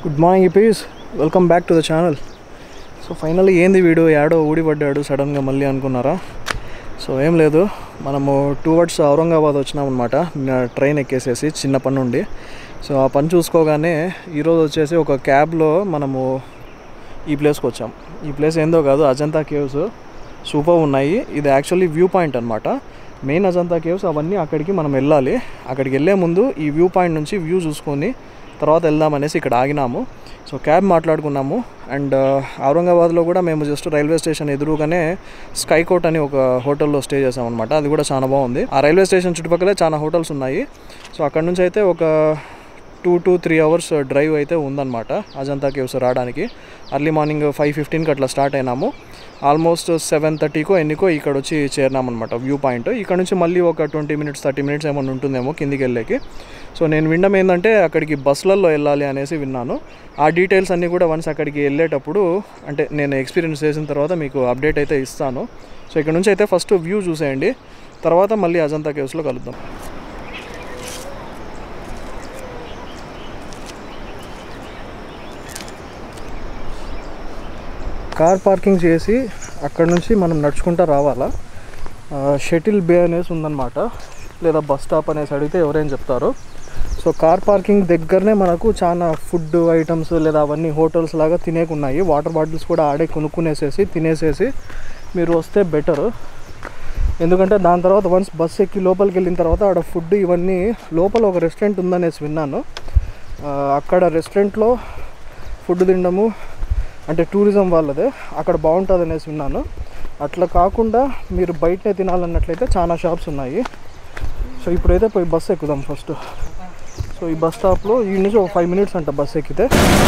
Good morning peace, welcome back to the channel. So finally ఏంది video యాడో ఊడిపడ్డాడు సడన్గా మళ్ళీ అనుకున్నారా? సో ఏం లేదు, మనము టువర్డ్స్ ఔరంగాబాద్ వచ్చినామన్నమాట ట్రైన్ ఎక్కేసేసి చిన్న పని నుండి. సో ఆ పని చూసుకోగానే ఈరోజు వచ్చేసి ఒక క్యాబ్లో మనము ఈ ప్లేస్కి వచ్చాం. ఈ ప్లేస్ ఏందో కాదు, అజంతా కేవ్స్ సూపర్ ఉన్నాయి. ఇది యాక్చువల్లీ వ్యూ పాయింట్ అనమాట. మెయిన్ అజంతా కేవ్స్ అవన్నీ అక్కడికి మనం వెళ్ళాలి. అక్కడికి వెళ్ళే ముందు ఈ వ్యూ పాయింట్ నుంచి వ్యూ చూసుకొని తర్వాత వెళ్దామనేసి ఇక్కడ ఆగినాము. సో క్యాబ్ మాట్లాడుకున్నాము. అండ్ ఔరంగాబాద్లో కూడా మేము జస్ట్ రైల్వే స్టేషన్ ఎదురుగానే స్కై కోట్ అని ఒక హోటల్లో స్టే చేసామన్నమాట. అది కూడా చాలా బాగుంది. ఆ రైల్వే స్టేషన్ చుట్టుపక్కలే చాలా హోటల్స్ ఉన్నాయి. సో అక్కడ నుంచి అయితే ఒక 2 to 3 hours డ్రైవ్ అయితే ఉందన్నమాట అజంతా కేవ్స్ రావడానికి. అర్లీ మార్నింగ్ 5:15కి అట్లా స్టార్ట్ అయినాము. ఆల్మోస్ట్ 7:30కో ఎన్నికో ఇక్కడ వచ్చి చేరినామన్నమాట వ్యూ పాయింట్. ఇక్కడ నుంచి మళ్ళీ ఒక 20 minutes 30 minutes ఏమన్నా ఉంటుందేమో కిందికి వెళ్ళేకి. సో నేను వినడం ఏంటంటే అక్కడికి బస్సులలో వెళ్ళాలి అనేసి విన్నాను. ఆ డీటెయిల్స్ అన్నీ కూడా వన్స్ అక్కడికి వెళ్ళేటప్పుడు అంటే నేను ఎక్స్పీరియన్స్ చేసిన తర్వాత మీకు అప్డేట్ అయితే ఇస్తాను. సో ఇక్కడ నుంచి అయితే ఫస్ట్ వ్యూ చూసేయండి, తర్వాత మళ్ళీ అజంతా కేవ్స్లో కలుద్దాం. కార్ పార్కింగ్ చేసి అక్కడ నుంచి మనం నడుచుకుంటూ రావాలా. షటిల్ బే అనేసి ఉందన్నమాట, లేదా బస్ స్టాప్ అనేసి అడిగితే ఎవరైనా చెప్తారు. సో కార్ పార్కింగ్ దగ్గరనే మనకు చాలా ఫుడ్ ఐటమ్స్ లేదా అవన్నీ హోటల్స్ లాగా తినేకున్నాయి. వాటర్ బాటిల్స్ కూడా ఆడే కొనుక్కునేసేసి తినేసేసి మీరు వస్తే బెటర్. ఎందుకంటే దాని తర్వాత వన్స్ బస్ ఎక్కి లోపలికి వెళ్ళిన తర్వాత ఆడ ఫుడ్ ఇవన్నీ లోపల ఒక రెస్టారెంట్ ఉందనేసి విన్నాను. అక్కడ రెస్టారెంట్లో ఫుడ్ తినడము అంటే టూరిజం వాళ్ళదే, అక్కడ బాగుంటుంది అనేసి విన్నాను. అట్లా కాకుండా మీరు బయటనే తినాలన్నట్లయితే చాలా షాప్స్ ఉన్నాయి. సో ఇప్పుడైతే పోయి బస్సు ఎక్కుదాం ఫస్ట్. సో ఈ బస్ స్టాప్లో ఈ నుంచి ఒక 5 minutes అంట బస్సు ఎక్కితే.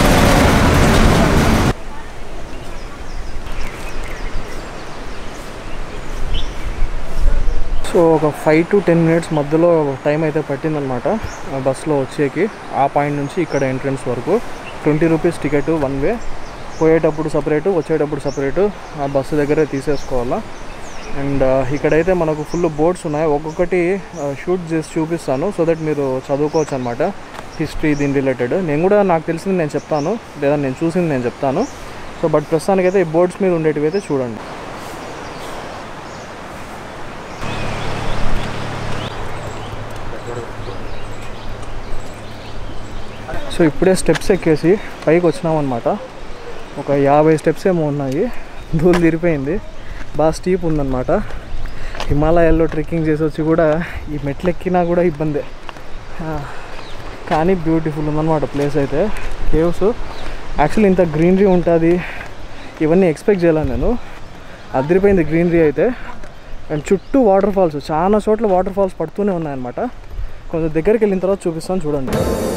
సో ఒక 5 to 10 minutes మధ్యలో టైం అయితే పట్టిందనమాట బస్సులో వచ్చేకి. ఆ పాయింట్ నుంచి ఇక్కడ ఎంట్రన్స్ వరకు 20 rupees టికెట్ వన్ వే. పోయేటప్పుడు సపరేటు, వచ్చేటప్పుడు సపరేటు. ఆ బస్సు దగ్గరే తీసేసుకోవాలా. అండ్ ఇక్కడైతే మనకు ఫుల్ బోర్డ్స్ ఉన్నాయి. ఒక్కొక్కటి షూట్ చేసి చూపిస్తాను సో దట్ మీరు చదువుకోవచ్చు అనమాట హిస్టరీ దీని రిలేటెడ్. నేను కూడా నాకు తెలిసింది నేను చెప్తాను, లేదా నేను చూసింది నేను చెప్తాను. సో బట్ ప్రస్తుతానికైతే ఈ బోర్డ్స్ మీద ఉండేటివి అయితే చూడండి. సో ఇప్పుడే స్టెప్స్ ఎక్కేసి పైకి వచ్చినామన్నమాట. ఒక 50 steps ఏమో ఉన్నాయి. ధూళి తిరిపోయింది, బాగా స్టీప్ ఉందన్నమాట. హిమాలయాల్లో ట్రెక్కింగ్ చేసి వచ్చి కూడా ఈ మెట్లు ఎక్కినా కూడా ఇబ్బందే, కానీ బ్యూటిఫుల్ ఉందన్నమాట ప్లేస్ అయితే. కేవ్స్ యాక్చువల్లీ ఇంత గ్రీనరీ ఉంటుంది ఇవన్నీ ఎక్స్పెక్ట్ చేయలేను నేను. అదిరిపోయింది గ్రీనరీ అయితే. అండ్ చుట్టూ వాటర్ ఫాల్స్, చాలా చోట్ల వాటర్ ఫాల్స్ పడుతూనే ఉన్నాయన్నమాట. కొంచెం దగ్గరికి వెళ్ళిన తర్వాత చూపిస్తాను చూడండి.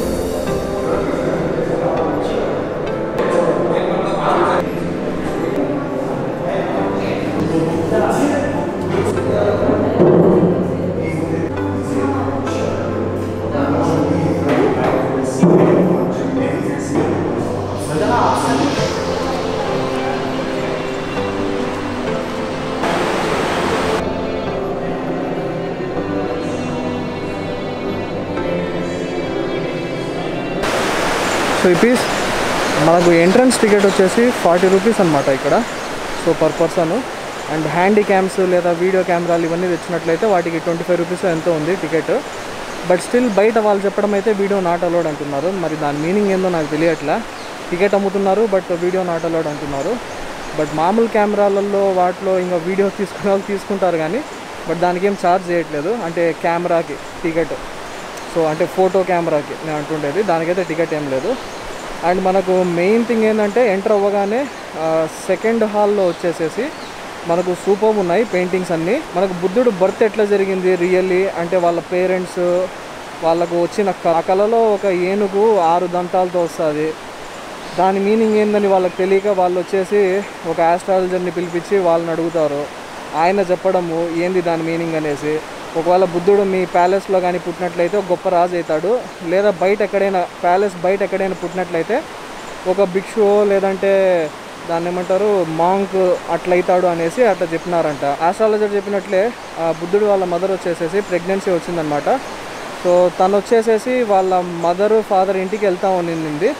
సో ఈ పీస్ మనకు ఎంట్రన్స్ టికెట్ వచ్చేసి 40 rupees అనమాట ఇక్కడ. So per person. And handy cams లేదా వీడియో కెమెరాలు ఇవన్నీ తెచ్చినట్లయితే వాటికి 25 rupees ఎంతో ఉంది టికెట్. బట్ స్టిల్ బయట వాళ్ళు చెప్పడం అయితే వీడియో నాట్ అలౌడ్ అంటున్నారు. మరి దాని మీనింగ్ ఏందో నాకు తెలియట్లా. టికెట్ అమ్ముతున్నారు బట్ వీడియో నాట్ అలౌడ్ అంటున్నారు. బట్ మామూలు కెమెరాలలో వాటిలో ఇంకా వీడియో తీసుకునే వాళ్ళు తీసుకుంటారు కానీ బట్ దానికి ఏం ఛార్జ్ చేయట్లేదు. అంటే కెమెరాకి టికెట్, సో అంటే ఫోటో కెమెరాకి నేను అంటుండేది, దానికైతే టికెట్ ఏం లేదు. అండ్ మనకు మెయిన్ థింగ్ ఏంటంటే ఎంటర్ అవ్వగానే సెకండ్ హాల్లో వచ్చేసేసి మనకు సూపర్ ఉన్నాయి పెయింటింగ్స్ అన్నీ. మనకు బుద్ధుడు బర్త్ ఎట్లా జరిగింది రియల్లీ అంటే వాళ్ళ పేరెంట్స్ వాళ్ళకు వచ్చిన కళలో ఒక ఏనుగు 6 దంతాలతో వస్తుంది. దాని మీనింగ్ ఏందని వాళ్ళకి తెలియక వాళ్ళు వచ్చేసి ఒక ఆస్ట్రాలజర్ని పిలిపించి వాళ్ళని అడుగుతారు. ఆయన చెప్పడము ఏంది దాని మీనింగ్ అనేసి. ఒకవేళ బుద్ధుడు మీ ప్యాలెస్లో కానీ పుట్టినట్లయితే ఒక గొప్ప రాజు అవుతాడు, లేదా బయట ఎక్కడైనా ప్యాలెస్ బయట ఎక్కడైనా పుట్టినట్లయితే ఒక భిక్షు లేదంటే దాన్ని ఏమంటారు మాంక్ అట్లయితాడు అనేసి అట్లా చెప్పినారంట. ఆస్ట్రాలజర్ చెప్పినట్లే బుద్ధుడు వాళ్ళ మదర్ వచ్చేసేసి ప్రెగ్నెన్సీ వచ్చిందనమాట. సో తను వచ్చేసేసి వాళ్ళ మదర్ ఫాదర్ ఇంటికి వెళ్తా ఉన్నింది.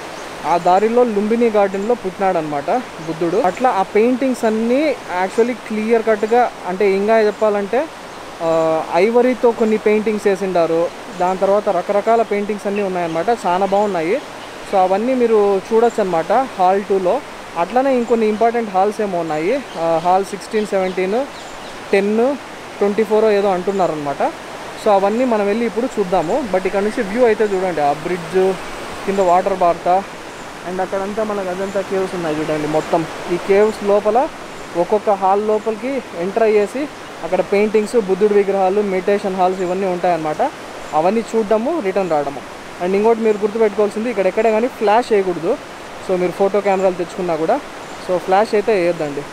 ఆ దారిలో లుంబిని గార్డెన్లో పుట్టినాడనమాట బుద్ధుడు. అట్లా ఆ పెయింటింగ్స్ అన్నీ యాక్చువల్లీ క్లియర్ కట్గా, అంటే ఇంకా చెప్పాలంటే ఐవరీతో కొన్ని పెయింటింగ్స్ వేసిండారు. దాని తర్వాత రకరకాల పెయింటింగ్స్ అన్నీ ఉన్నాయన్నమాట, చాలా బాగున్నాయి. సో అవన్నీ మీరు చూడొచ్చు అనమాట హాల్ 2లో. అట్లనే ఇంకొన్ని ఇంపార్టెంట్ హాల్స్ ఏమో ఉన్నాయి, హాల్ 16, 17, 10, 24 ఏదో అంటున్నారనమాట. సో అవన్నీ మనం వెళ్ళి ఇప్పుడు చూద్దాము. బట్ ఇక్కడ నుంచి వ్యూ అయితే చూడండి, ఆ బ్రిడ్జ్ కింద వాటర్ బార్తా, అండ్ అక్కడంతా మనకు అజంతా కేవ్స్ ఉన్నాయి చూడండి. మొత్తం ఈ కేవ్స్ లోపల ఒక్కొక్క హాల్ లోపలికి ఎంటర్ అయ్యేసి అక్కడ పెయింటింగ్స్, బుద్ధుడి విగ్రహాలు, మెడిటేషన్ హాల్స్ ఇవన్నీ ఉంటాయన్నమాట. అవన్నీ చూడడము, రిటర్న్ రావడము. అండ్ ఇంకోటి మీరు గుర్తుపెట్టుకోవాల్సింది, ఇక్కడ ఎక్కడే కానీ ఫ్లాష్ వేయకూడదు. సో మీరు ఫోటో కెమెరాలు తెచ్చుకున్నా కూడా సో ఫ్లాష్ అయితే వేయొద్దండి.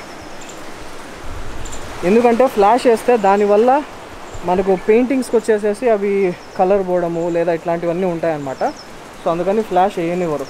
ఎందుకంటే ఫ్లాష్ వేస్తే దానివల్ల మనకు పెయింటింగ్స్కి వచ్చేసేసి అవి కలర్ పోవడము లేదా ఇట్లాంటివన్నీ ఉంటాయన్నమాట. సో అందుకని ఫ్లాష్ వేయనివ్వరు.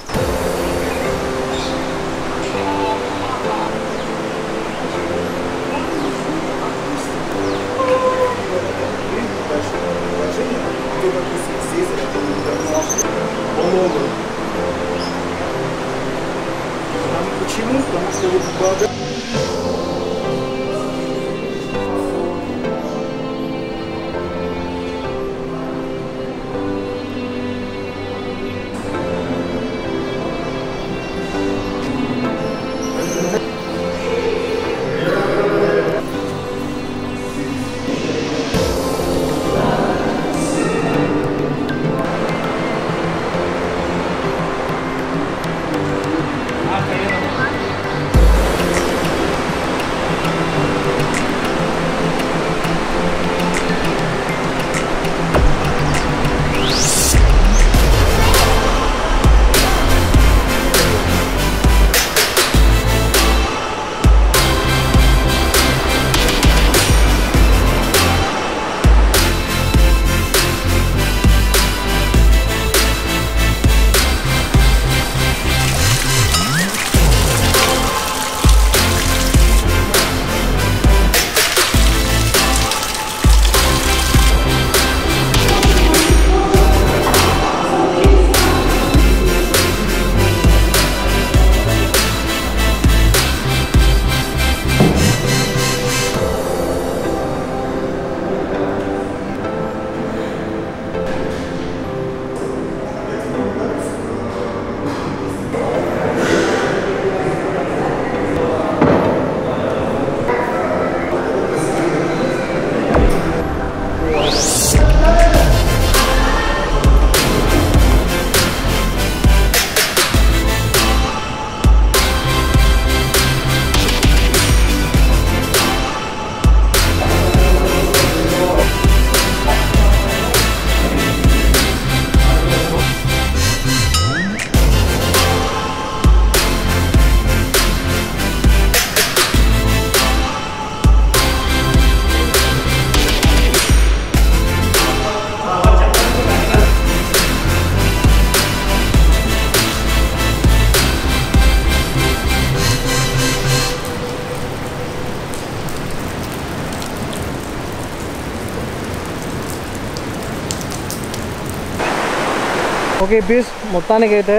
ఓకే బీచ్ మొత్తానికైతే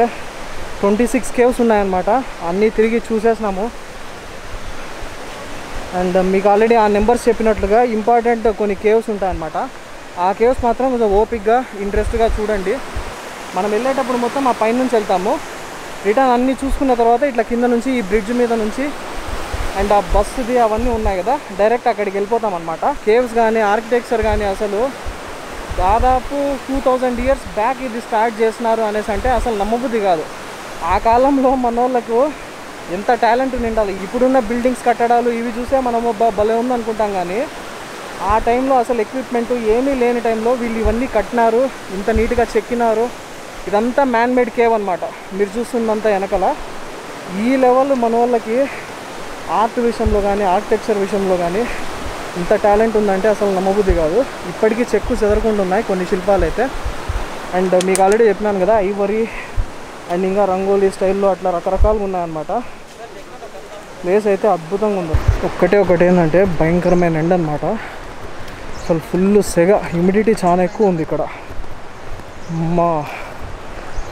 26 కేవ్స్ ఉన్నాయన్నమాట. అన్నీ తిరిగి చూసేసినాము. అండ్ మీకు ఆల్రెడీ ఆ నెంబర్స్ చెప్పినట్లుగా ఇంపార్టెంట్ కొన్ని కేవ్స్ ఉంటాయన్నమాట. ఆ కేవ్స్ మాత్రం కొంచెం ఓపిక్గా ఇంట్రెస్ట్గా చూడండి. మనం వెళ్ళేటప్పుడు మొత్తం ఆ పైన నుంచి వెళ్తాము. రిటర్న్ అన్నీ చూసుకున్న తర్వాత ఇట్లా కింద నుంచి ఈ బ్రిడ్జ్ మీద నుంచి అండ్ ఆ బస్సుది అవన్నీ ఉన్నాయి కదా, డైరెక్ట్ అక్కడికి వెళ్ళిపోతాం అనమాట. కేవ్స్ కానీ ఆర్కిటెక్చర్ కానీ అసలు దాదాపు 2000 years బ్యాక్ ఇది స్టార్ట్ చేసినారు అనేసి అంటే అసలు నమ్మబుద్ధి కాదు. ఆ కాలంలో మన వాళ్ళకు ఎంత టాలెంట్ నిండాలి. ఇప్పుడున్న బిల్డింగ్స్ కట్టడాలు ఇవి చూసే మనము భలే ఉందనుకుంటాం, కానీ ఆ టైంలో అసలు ఎక్విప్మెంట్ ఏమీ లేని టైంలో వీళ్ళు ఇవన్నీ కట్టినారు, ఇంత నీట్గా చెక్కినారు. ఇదంతా మ్యాన్ మేడ్ కేవ్ అనమాట. మీరు చూస్తుందంతా వెనకల ఈ లెవెల్ మన వాళ్ళకి ఆర్ట్ విషయంలో కానీ ఆర్కిటెక్చర్ విషయంలో కానీ ఇంత టాలెంట్ ఉందంటే అసలు నమ్మబుద్ధి కాదు. ఇప్పటికీ చెక్కు చెదరకుండా ఉన్నాయి కొన్ని శిల్పాలు అయితే. అండ్ మీకు ఆల్రెడీ చెప్పినాను కదా, ఐవరీ అండ్ ఇంకా రంగోలీ స్టైల్లో అట్లా రకరకాలుగా ఉన్నాయన్నమాట. ప్లేస్ అయితే అద్భుతంగా ఉంది. ఒకటి ఏంటంటే భయంకరమైన ఎండ అనమాట. అసలు ఫుల్ సెగ, హ్యూమిడిటీ చాలా ఎక్కువ ఉంది ఇక్కడ. మా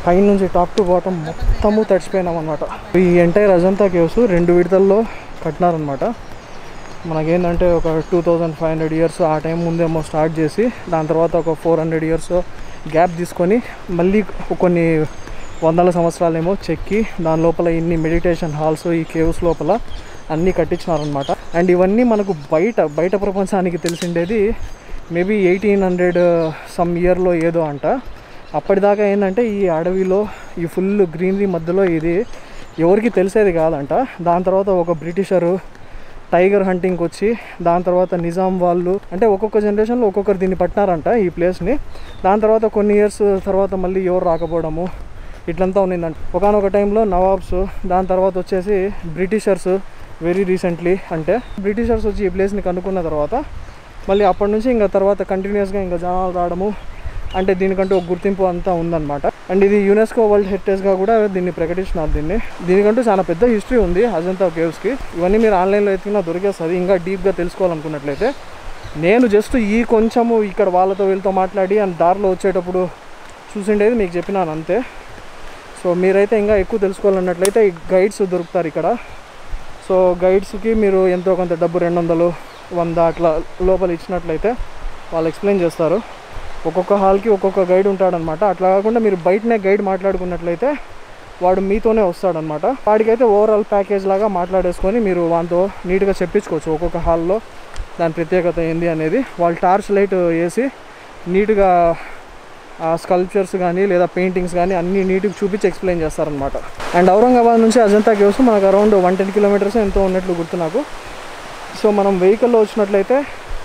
పైన నుంచి టాప్ టు బాటమ్ మొత్తము తడిచిపోయినాం అనమాట. ఈ ఎంటైర్ అజంతా కేవ్స్ 2 విడతల్లో కట్టినారనమాట. మనకేంటంటే ఒక 2500 ఇయర్స్ ఆ టైం ముందేమో స్టార్ట్ చేసి దాని తర్వాత ఒక 400 ఇయర్స్ గ్యాప్ తీసుకొని మళ్ళీ కొన్ని వందల సంవత్సరాలేమో చెక్కి దాని లోపల ఇన్ని మెడిటేషన్ హాల్స్ ఈ కేవ్స్ లోపల అన్నీ కట్టించినారనమాట. అండ్ ఇవన్నీ మనకు బయట ప్రపంచానికి తెలిసిండేది మేబీ 1800 సమ్ ఇయర్లో ఏదో అంట. అప్పటిదాకా ఏంటంటే ఈ అడవిలో ఈ ఫుల్ గ్రీనరీ మధ్యలో ఇది ఎవరికి తెలిసేది కాదంట. దాని తర్వాత ఒక బ్రిటిషరు టైగర్ హంటింగ్కి వచ్చి దాని తర్వాత నిజాం వాళ్ళు అంటే ఒక్కొక్క జనరేషన్లో ఒక్కొక్కరు దీన్ని పట్టినారంట ఈ ప్లేస్ని. దాని తర్వాత కొన్ని ఇయర్స్ తర్వాత మళ్ళీ ఎవరు రాకపోవడము ఇట్లంతా ఉన్నిందంట. ఒకనొక టైంలో నవాబ్స్, దాని తర్వాత వచ్చేసి బ్రిటిషర్స్ వెరీ రీసెంట్లీ అంటే బ్రిటిషర్స్ వచ్చి ఈ ప్లేస్ని కనుక్కున్న తర్వాత మళ్ళీ అప్పటి నుంచి ఇంకా తర్వాత కంటిన్యూస్గా ఇంకా జనాలు రావడము అంటే దీనికంటూ ఒక గుర్తింపు అంతా ఉందన్నమాట. అండ్ ఇది యునెస్కో వరల్డ్ హెరిటేజ్గా కూడా దీన్ని ప్రకటిస్తున్నారు. దీనికంటూ చాలా పెద్ద హిస్టరీ ఉంది అజంతా కేవ్స్కి. ఇవన్నీ మీరు ఆన్లైన్లో ఎత్తుకున్నా దొరికేస్తుంది. ఇంకా డీప్గా తెలుసుకోవాలనుకున్నట్లయితే నేను జస్ట్ ఈ కొంచెము ఇక్కడ వాళ్ళతో వీళ్ళతో మాట్లాడి అండ్ దారిలో వచ్చేటప్పుడు చూసిండేది మీకు చెప్పినాను అంతే. సో మీరైతే ఇంకా ఎక్కువ తెలుసుకోవాలన్నట్లయితే ఈ గైడ్స్ దొరుకుతారు ఇక్కడ. సో గైడ్స్కి మీరు ఎంతో కొంత డబ్బు 200, 100 అట్లా లోపల ఇచ్చినట్లయితే వాళ్ళు ఎక్స్ప్లెయిన్ చేస్తారు. ఒక్కొక్క హాల్కి ఒక్కొక్క గైడ్ ఉంటాడనమాట. అట్లా కాకుండా మీరు బయటనే గైడ్ మాట్లాడుకున్నట్లయితే వాడు మీతోనే వస్తాడనమాట. వాడికైతే ఓవరాల్ ప్యాకేజ్ లాగా మాట్లాడేసుకొని మీరు వాటితో నీట్గా చెప్పించుకోవచ్చు ఒక్కొక్క హాల్లో దాని ప్రత్యేకత ఏంది అనేది. వాళ్ళు టార్చ్ లైట్ వేసి నీట్గా స్కల్ప్చర్స్ కానీ లేదా పెయింటింగ్స్ కానీ అన్నీ నీట్గా చూపించి ఎక్స్ప్లెయిన్ చేస్తారనమాట. అండ్ ఔరంగాబాద్ నుంచి అజంతా కేవ్స్ మనకు అరౌండ్ 110 కిలోమీటర్స్ ఎంతో ఉన్నట్లు గుర్తు నాకు. సో మనం వెహికల్లో వచ్చినట్లయితే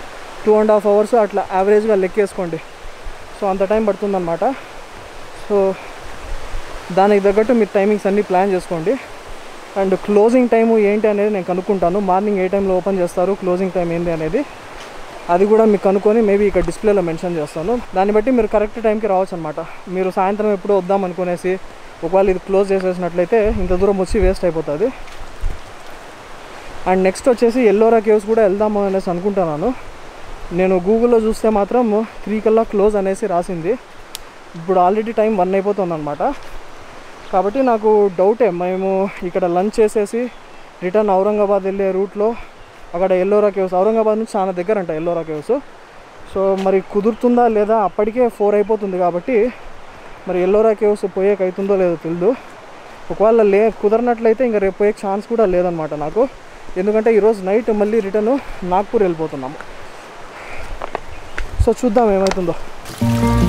2.5 అవర్స్ అట్లా యావరేజ్గా లెక్కేసుకోండి. సో అంత టైం పడుతుందన్నమాట. సో దానికి తగ్గట్టు మీరు టైమింగ్స్ అన్నీ ప్లాన్ చేసుకోండి. అండ్ క్లోజింగ్ టైము ఏంటి అనేది నేను కనుక్కుంటాను. మార్నింగ్ ఏ టైంలో ఓపెన్ చేస్తారు, క్లోజింగ్ టైం ఏంటి అనేది అది కూడా మీకు కనుక్కొని మేబీ ఇక్కడ డిస్ప్లేలో మెన్షన్ చేస్తాను. దాన్ని బట్టి మీరు కరెక్ట్ టైంకి రావచ్చు అనమాట. మీరు సాయంత్రం ఎప్పుడో వద్దాం అనుకునేసి ఒకవేళ ఇది క్లోజ్ చేసేసినట్లయితే ఇంత దూరం వచ్చి వేస్ట్ అయిపోతుంది. అండ్ నెక్స్ట్ వచ్చేసి ఎల్లోరా కేవ్స్ కూడా వెళ్దాము అనేసి అనుకుంటున్నాను. నేను గూగుల్లో చూస్తే మాత్రం 3 కల్లా క్లోజ్ అనేసి రాసింది. ఇప్పుడు ఆల్రెడీ టైం 1 అయిపోతుంది అనమాట. కాబట్టి నాకు డౌటే, మేము ఇక్కడ లంచ్ చేసేసి రిటర్న్ ఔరంగాబాద్ వెళ్ళే రూట్లో అక్కడ ఎల్లోరా కేవ్స్, ఔరంగాబాద్ నుంచి చాలా దగ్గర అంట ఎల్లోరా కేవ్స్. సో మరి కుదురుతుందా లేదా, అప్పటికే 4 అయిపోతుంది కాబట్టి మరి ఎల్లోరా కేవ్స్ పోయేకి అవుతుందో లేదో తెలియదు. ఒకవేళ కుదరనట్లయితే ఇంకా రేపు పోయే ఛాన్స్ కూడా లేదనమాట నాకు. ఎందుకంటే ఈరోజు నైట్ మళ్ళీ రిటర్న్ నాగ్పూర్ వెళ్ళిపోతున్నాము. సో చూద్దాం ఏమవుతుందో.